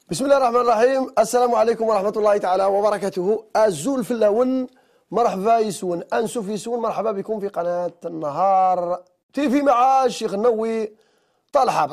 بسم الله الرحمن الرحيم. السلام عليكم ورحمة الله تعالى وبركاته. الزول في اللون مرحبا يسون أنسو في يسون. مرحبا بكم في قناة النهار تيفي مع الشيخ النووي طال حابط.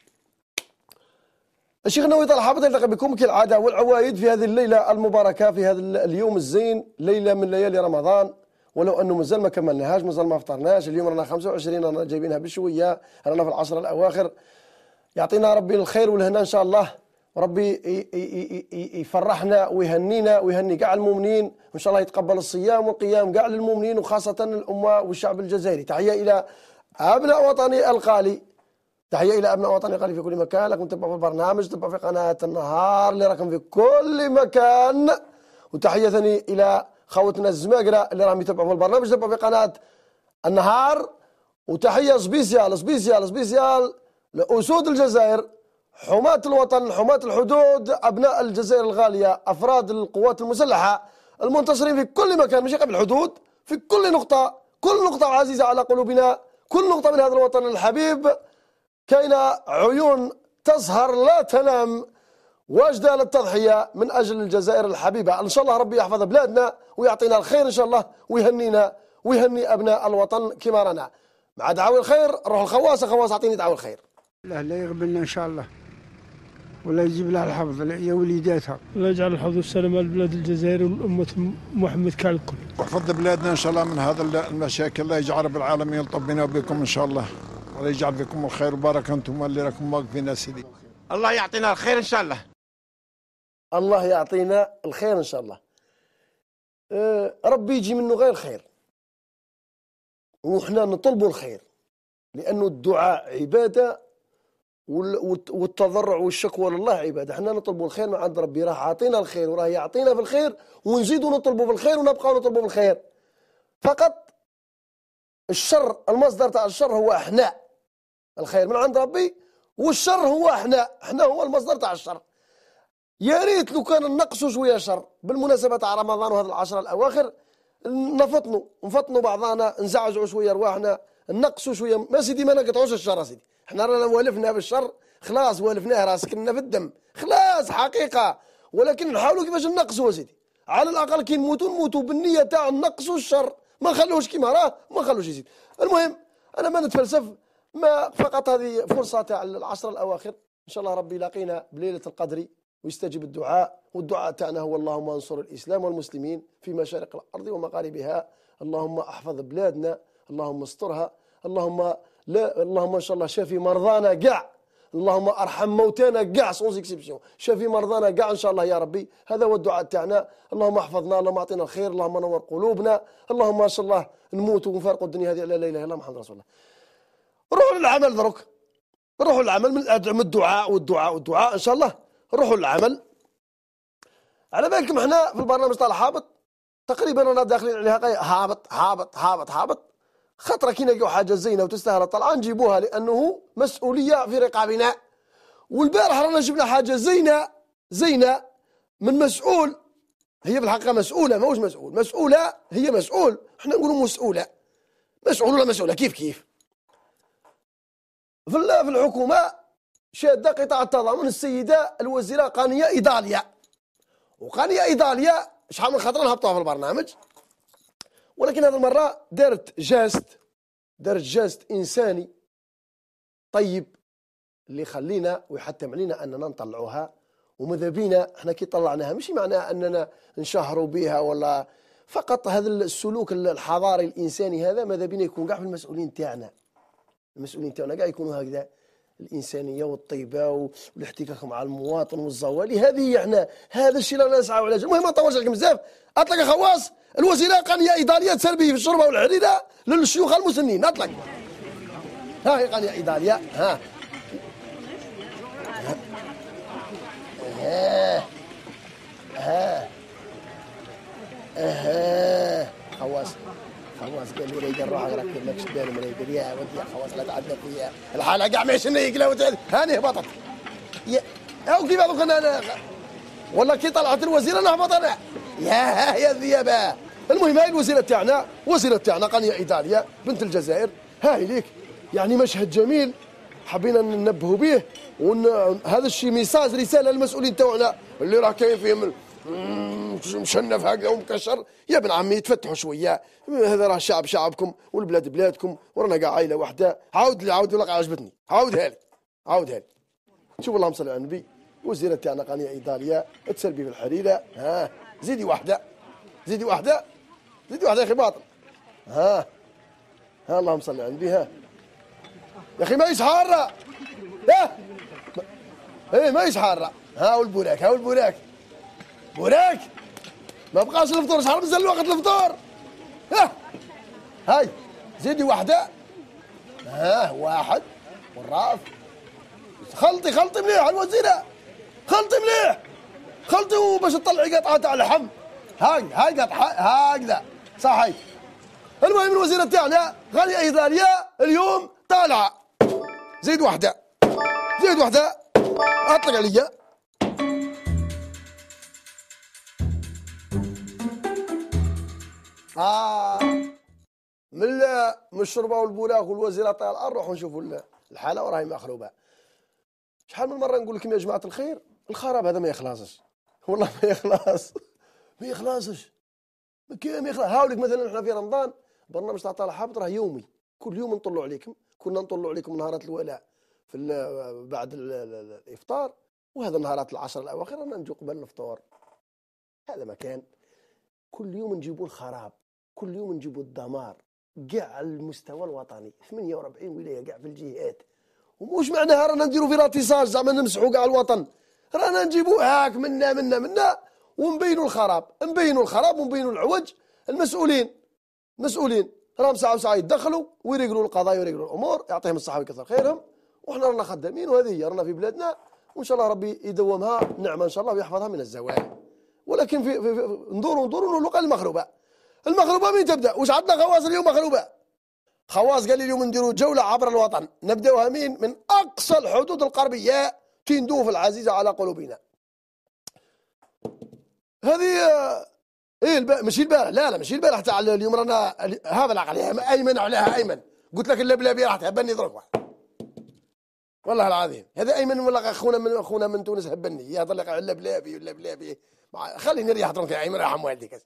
الشيخ النووي طال حابط يلتقي بكم كالعادة والعوايد في هذه الليلة المباركة، في هذا اليوم الزين، ليلة من ليالي رمضان، ولو أنه مازال ما كملناهاش، مازال ما فطرناش. اليوم رانا 25، رانا جايبينها بشوية، رانا في العشر الأواخر. يعطينا ربي الخير والهنا إن شاء الله، ربي يفرحنا ويهنينا ويهني كاع المؤمنين، وان شاء الله يتقبل الصيام والقيام كاع للمؤمنين وخاصه الامه والشعب الجزائري. تحيه الى ابناء وطني الغالي، تحيه الى ابناء وطني الغالي في كل مكان. راكم تتبعوا في البرنامج، تتبعوا في قناه النهار اللي راكم في كل مكان. وتحيه ثاني الى خوتنا الزماقره اللي راهم يتبعوا في البرنامج، يتبعوا في قناه النهار. وتحيه سبيسيال لاسود الجزائر، حماة الوطن، حماة الحدود، أبناء الجزائر الغالية، أفراد القوات المسلحة المنتصرين في كل مكان، ماشي قبل الحدود، في كل نقطة، كل نقطة عزيزة على قلوبنا، كل نقطة من هذا الوطن الحبيب كاينة عيون تسهر لا تنام واجدة للتضحية من أجل الجزائر الحبيبة. إن شاء الله ربي يحفظ بلادنا ويعطينا الخير إن شاء الله، ويهنينا ويهني أبناء الوطن كما رانا. مع دعاوي الخير روح الخواص. خواص أعطيني دعاوي الخير. لا يقبلنا إن شاء الله، ولا يجيب لها الحفظ هي وليداتها. الله يجعل الحفظ والسلام على البلاد الجزائر والأمة محمد كالكل. واحفظ بلادنا إن شاء الله من هذا المشاكل. الله يجعل رب العالمين يلطف بنا وبكم إن شاء الله، ولا يجعل فيكم الخير وبركة أنتم اللي راكم واقفين سيدي. الله يعطينا الخير إن شاء الله. الله يعطينا الخير إن شاء الله. ربي يجي منه غير الخير، وإحنا نطلبوا الخير، لأنه الدعاء عبادة والتضرع والشكوى لله عباده. احنا نطلبوا الخير من عند ربي، راه عاطينا الخير وراه يعطينا في الخير، ونزيدوا نطلبوا في الخير ونبقاو نطلبوا في الخير. فقط الشر، المصدر تاع الشر هو احنا. الخير من عند ربي والشر هو احنا هو المصدر تاع الشر. يا ريت لو كان ننقصوا شويه شر. بالمناسبه تاع رمضان وهذه العشر الاواخر نفطنوا بعضنا، نزعزعوا شويه رواحنا، نقصوا شويه. ما سيدي ما نقطعوش الشر سيدي، احنا رانا والفنا بالشر خلاص، والفناه راه سكننا في الدم خلاص حقيقه، ولكن نحاولوا كيفاش نقصوا سيدي. على الاقل كي نموتوا بالنيه تاع نقصوا الشر، ما نخلوش كيما راه، ما نخلوش يزيد. المهم انا ما نتفلسف، ما فقط هذه فرصه تاع العشر الاواخر. ان شاء الله ربي يلاقينا بليله القدر ويستجيب الدعاء، والدعاء تاعنا هو اللهم انصر الاسلام والمسلمين في مشارق الارض ومغاربها، اللهم احفظ بلادنا، اللهم استرها، اللهم ان شاء الله شافي مرضانا كاع، اللهم ارحم موتانا كاع سونز اكسبسيون، شافي مرضانا كاع ان شاء الله يا ربي. هذا هو الدعاء تاعنا. اللهم احفظنا، اللهم اعطينا الخير، اللهم نور قلوبنا، اللهم ان شاء الله نموت ونفارقوا الدنيا هذه على لا اله الا الله محمد رسول الله. روحوا للعمل دروك، روحوا للعمل من الدعاء والدعاء ان شاء الله. روحوا للعمل. على بالكم احنا في البرنامج طال حابط تقريبا رانا داخلين عليها هابط. خطره كي نلقاو حاجه زينه وتستاهل الطلعه نجيبوها، لانه مسؤوليه في رقابنا. والبارح رانا جبنا حاجه زينه من مسؤول، هي في الحقيقه مسؤوله، ماهوش مسؤوله، هي مسؤول، احنا نقولوا مسؤول ولا مسؤوله كيف. في الحكومه شاده قطاع التضامن السيده الوزيره قانيه ايطاليا. وقانيه ايطاليا شحال من خطره نهبطوها في البرنامج، ولكن هذه المره دارت جاست انساني طيب اللي يخلينا ويحتم علينا اننا نطلعوها. وماذا بينا احنا كي طلعناها ماشي معناها اننا نشهروا بها، ولا فقط هذا السلوك الحضاري الانساني هذا ماذا بينا يكون كاع في المسؤولين تاعنا كاع يكونوا هكذا، الانسانيه والطيبه والاحتكاك مع المواطن والزوالي. هذه احنا هذا الشيء اللي نسعى عليه. المهم ما نطولش عليكم بزاف. اطلق يا خواص. الوزيره قانيه ايطاليه تسربي في الشوربه والحريره للشيوخ المسنين. اطلق. ها هي قانيه ايطاليا. ها خواص قال لي ريقل روحك راك ماكش بان مريقل يا ودي يا خواص لا تعدى فيا الحاله كاع ماشي نيقله هاني هبطت او كيف هذوك انا والله كي طلعت الوزيره نهبط انا يا الذيابه. المهم هاي الوزيره تاعنا قانيه ايطاليا بنت الجزائر. هاي ليك يعني مشهد جميل حبينا ننبهوا به، هذا الشيء ميساج رساله للمسؤولين تاعنا اللي راه كاين فيهم مشنف هكذا ومكشر. يا ابن عمي تفتحوا شويه، هذا راه شعب شعبكم والبلاد بلادكم ورانا كاع عائله واحده. عاود لي ولا عجبتني، عاودها لي. شوف اللهم صل على النبي. وزيره تاعنا قانيه ايطاليا تسلبي في الحريره. ها زيدي واحده يا اخي باطل. ها اللهم صل على النبي. ها يا اخي ماهيش حاره. ماهيش حاره. ها والبوراك بوراك ما بقاش الفطور، شحال مازال وقت الفطور. هاي زيدي واحده. واحد والراس. خلطي مليح الوزيره، خلطي باش تطلعي قطعه تاع اللحم. هاي قطعه هكذا صحي. المهم الوزيره تاعنا غاليه ايطاليا اليوم طالعه. زيد واحده اطلق عليا. من الشربه والبولاق والوزيره طالعه، نروحوا نشوفوا الحاله وراهي مخروبه. شحال من مره نقول لكم يا جماعه الخير، الخراب هذا ما يخلصش، والله ما يخلصش. هاوليك مثلا احنا في رمضان برنامج تاع طالع حابط راه يومي، كل يوم نطلوا عليكم. كنا نطلوا عليكم نهارات الولاء في بعد الافطار، وهذا نهارات العشر الاواخر رانا نجوا قبل الفطور. هذا مكان كل يوم نجيبوا الخراب، كل يوم نجيبوا الدمار كاع على المستوى الوطني. 48 ولايه كاع في الجهات، ومش معناها رانا نديروا في راتيساج زعما نمسحوا كاع الوطن، رانا نجيبوا هاك منا ونبينوا الخراب ونبينوا العوج. المسؤولين راهم ساعه وساعه يتدخلوا ويريقلوا القضايا ويريقلوا الامور، يعطيهم الصحه ويكثر خيرهم. وحنا رانا خدامين، وهذه هي رانا في بلادنا، وان شاء الله ربي يدومها نعمه ان شاء الله ويحفظها من الزوال. ولكن في ندوروا نقولوا قال المخروبه مين تبدا؟ واش عندنا خواص اليوم مخروبه؟ خواص قال لي اليوم نديروا جوله عبر الوطن، نبداوها من اقصى الحدود الغربيه تندوف العزيزه على قلوبنا. هذه ماشي البارح، لا ماشي البارح تاع اليوم، رانا هذا العقل ايمن عليها ايمن. قلت لك اللبلابي راح تهبني دروك والله العظيم. هذا ايمن ولا اخونا من تونس هبني يهضر لك على اللبلابي. خليني نريح درك يا ايمن رحم والديك.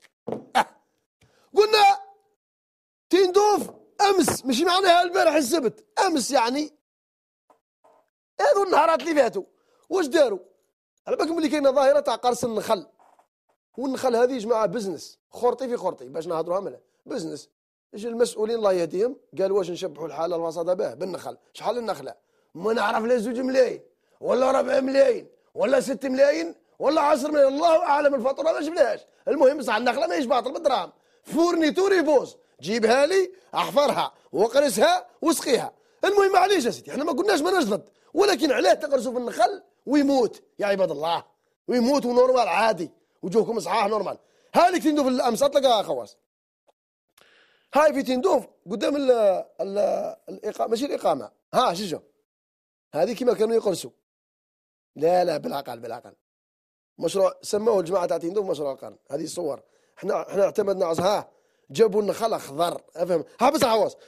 قلنا تندوف امس، ماشي معناها البارح السبت، امس يعني هذو النهارات اللي فاتوا. واش داروا؟ على بالكم اللي كاينه ظاهره تاع قرص النخل، والنخل هذه يا جماعه بزنس، خرطي في خرطي باش نهضروها ملا بزنس. ايش المسؤولين الله يهديهم قالوا واش نشبحوا الحاله الوسطى به بالنخل. شحال النخله؟ ما نعرف لا 2 ملايين ولا 4 ملايين ولا 6 ملايين ولا 10 ملايين، الله اعلم. الفاتوره ما شفناهاش. المهم بصح النخله ماهيش باطل بالدراهم، فورنيتور يبوز، جيبها لي احفرها واقرسها وسقيها. المهم معليش يا سيدي، احنا ما قلناش ما ضد، ولكن علاه تقرسوا في النخل ويموت يا عباد الله؟ ويموت ونورمال عادي وجوهكم صحاح نورمال. هذيك تندوف الامس تلقاها خواص. هاي في تندوف قدام الإقامة، ماشي الإقامة، شوف هذه كيما كانوا يقرسوا. لا بالعقل مشروع سموه الجماعة تاع تندوف مشروع القرن. هذه الصور احنا اعتمدنا على جابوا النخل اخضر. افهم؟ احبس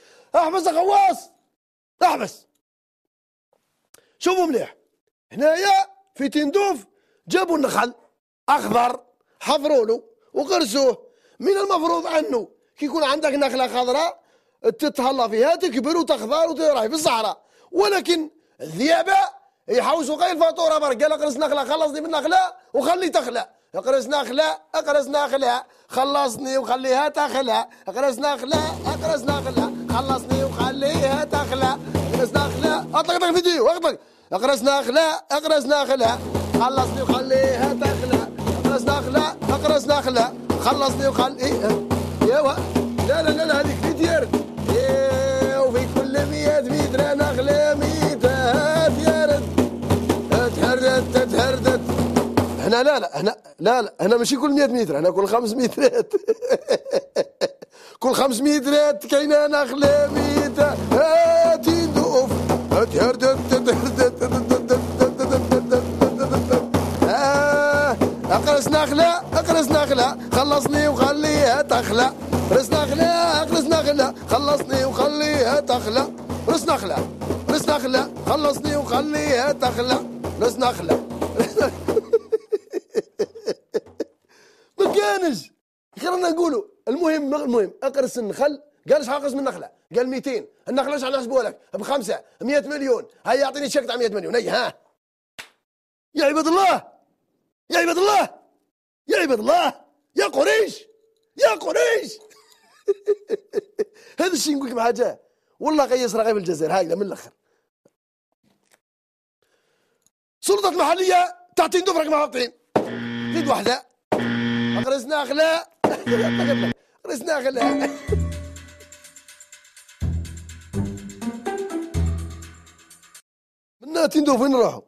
احبس. شوفوا مليح، هنايا في تندوف جابوا النخل اخضر، حفروا له وقرسوه. من المفروض انه كي يكون عندك نخله خضراء تتهلا فيها تكبر وتخضر وتراهي في الصحراء، ولكن الذئابه يحوسوا غير الفاتوره برك. قال اقرص نخله خلصني من النخله وخلي تخلى، اقرص نخله خلصني وخليها تخلى، اقرص نخله خلصني وخليها تخلى، اقرص نخله اطلق فيديو اطلق، اقرص نخله خلصني وخليها تخلى، اقرص نخله خلصني وخليها. لا هذيك في ديار وفي كل 100 متر نخله ميتات يرد تهردت. هنا ماشي كل 100 متر، هنا كل 5 مترات. كل 5 مترات كاينه نخله ميتات تندوف تهردت. اقرص نخله خلصني وخليها تخلى، اقرص نخله خلصني وخليها تخلى، اقرص نخله غرس نخلة خلصني وخليها تخلع. غرس نخلة ما كانش خيرنا نقولوا. المهم اقرص النخل. قال شحال اقرص من النخله؟ قال 200. النخله شحال نحسبوا لك؟ ب5 100 مليون. هيا يعطيني شيك تاع 100 مليون. هيا ها يا عباد الله، يا عباد الله، يا عباد الله، يا قريش، يا قريش. هذا الشيء نقول لكم حاجه والله قيس رغيف الجزائر هكذا من الاخر. سلطات محليه تعطي ندوف راكم هابطين. زيد واحده اقرص نخله. اقرص نخله. منا تندوف وين نروحوا؟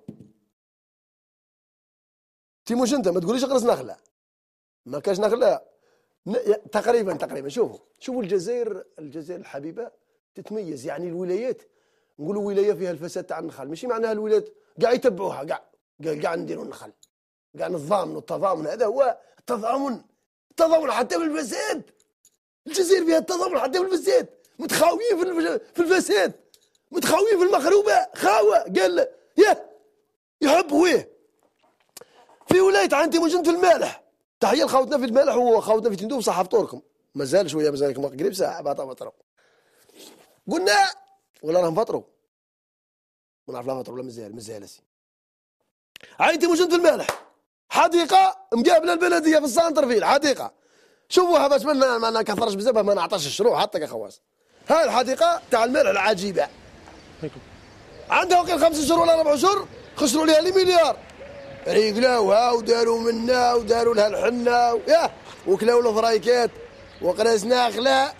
تيموش انت ما تقوليش اقرص نخله. ما كاش نخله تقريبا. شوفوا الجزائر الحبيبه تتميز. يعني الولايات نقولوا ولايه فيها الفساد تاع النخل، ماشي معناها الولايات كاع يتبعوها، كاع نديروا النخل، كاع نظام والتضامن. هذا هو التضامن حتى في الفساد. الجزائر فيها التضامن حتى في الفساد. متخاويين في الفساد، متخاويين في المخروبه خاوه. قال يحبوه. في ولايه عندي موجود في المالح. تحيه لخوتنا في المالح وخوتنا في تندوف. صح فطوركم مازال شويه، مازال قريب ساعه بعد فطروا. قلنا ولا راهم فطروا؟ ما نعرف لا فطروا ولا مازال اسي. عندي موجود في المالح حديقه مقابله البلديه في السانتر فيل. حديقه شوفوها باش ما نكثرش بزاف، ما نعطاش الشروع حتى كخواص. هاي الحديقه تاع المالح العجيبه عندها وقيل 5 شهور ولا 4 شهور خسروا لها لي مليار. ريقلاوها وداروا منا وداروا لها الحنه وكلاو الفرايكات. وقراس نخله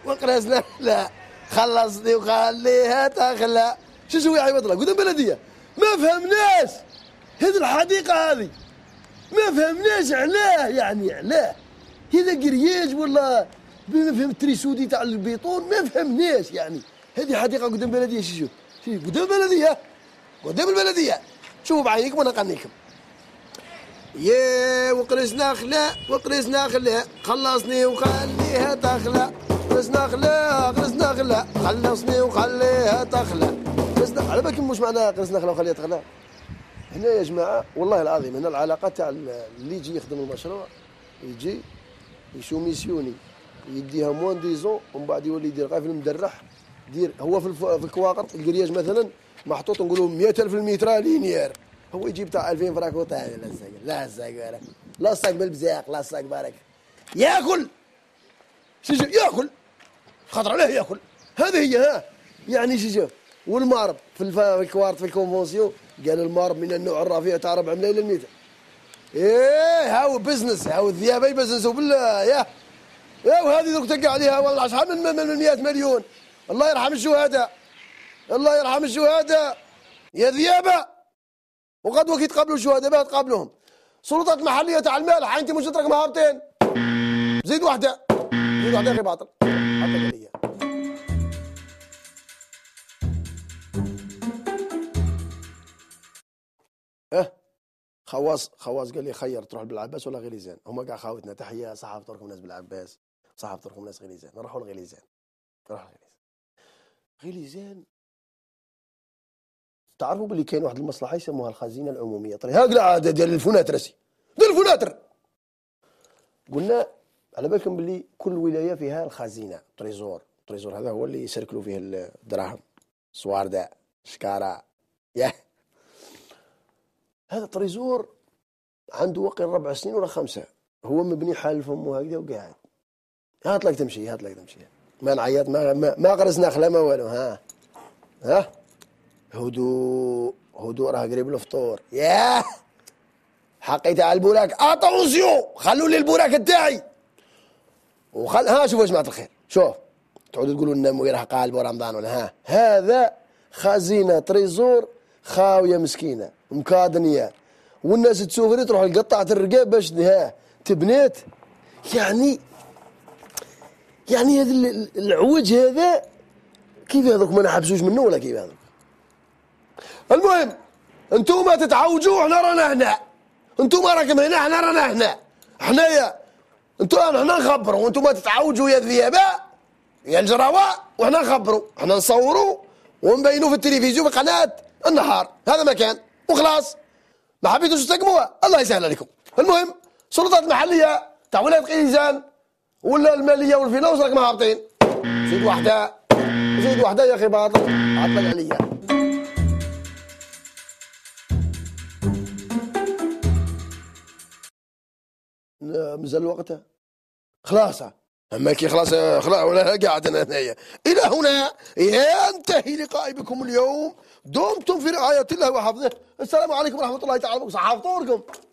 خلصني وخليها تخلع. شو نسوي يا عباد الله؟ قدام بلديه ما فهمناش هذه الحديقه هذه، ما فهمناش علاه. يعني علاه هذا قرياج ولا ما فهمت تريسودي تاع البيطون، ما فهمناش. يعني هذه حديقه قدام بلديه. شوف قدام البلديه شوفوا بعينيكم وانا نقنيكم. وقرص نخله خلصني وخليها تخلع. قرص نخله خلصني وخليها تخلع. على بالكم مش معناها قرص نخله وخليها تخلع. هنا يا جماعه والله العظيم هنا العلاقه تاع اللي يجي يخدم المشروع، يجي يشو ميسيوني يديها موان ديزون ومن بعد يولي يدير غير في المدرح. هو في الكواقر القرياج مثلا محطوط نقولوا 100,000 المتر لينير، هو يجيب تاع 2000 فراك وطايح. لا الساق بالبزاق، لا الساق بارك ياكل ياكل خاطر عليه ياكل. هذه هي يعني شوف. والمارب في الكوارت في الكونفونسيون قال المارب من النوع الرفيع تاع 4 ملايين للمتر. هاو بزنس، هاو الذيابه يبزنسوا بالله. وهذه دوك تلقى عليها والله شحال من 100 مليون. الله يرحم الشهداء يا ذيابه. وغدوه كي تقابلوا الشهداء باه تقابلوهم. سلطات محليه تاع المالح انت مش تراكم هابطين. زيد واحده غير باطل حتى قال خواص قال لي خير تروح بالعباس ولا غليزان. هما كاع خاوتنا. تحيه صح فطوركم ناس بالعباس، صح فطوركم ناس غليزان. نروحوا لغليزان. غليزان تعرفوا باللي كاين واحد المصلحه يسموها الخزينه العموميه. طري هاكلا عاد ديال الفناتر ديال الفناتر. قلنا على بالكم باللي كل ولايه فيها الخزينه تريزور هذا هو اللي يسركلوا فيه الدراهم سوارده شكاره. هذا تريزور عنده وقيل 4 سنين ولا 5، هو مبني حال فمه هكذا وقاعد. هات لك تمشي ما نعيط ما غرس نخله ما والو. ها هدوء راه قريب الفطور. حقي تاع البوراك اتونسيون خلوا لي البوراك تاعي شوفوا يا جماعه الخير. شوف تعودوا تقولوا لنا راه قالب رمضان ولا هذا خزينه تريزور خاويه مسكينه مكادنيه، والناس تسوفري تروح لقطعه الرقاب باش تبنيت. يعني هذا العوج هذا كيف هذوك ما نحبسوش منه ولا كيف هذوك. المهم انتوما تتعوجوا وحنا رانا هنا. انتوما راكم هنا حنا رانا هنا. حنايا حنا نخبروا وانتوما تتعوجوا يا الذيابه يا الجراوه وحنا نخبروا. حنا نصوروا ونبينوه في التلفزيون في قناه النهار. هذا ما كان وخلاص. ما حبيتوش تستقبلوها الله يسهل عليكم. المهم السلطات المحليه تاع ولايه قيزان ولا الماليه والفينانس راكم هابطين. زيد وحده زيد وحده يا اخي باطل عطل عليا. مازال وقتها خلاص. اما كي خلاص ولا قاعد انا هنايا. الى هنا ينتهي لقائي بكم اليوم. دمتم في رعايه الله وحفظه. السلام عليكم ورحمه الله تعالى وبركاته. صحة فطوركم.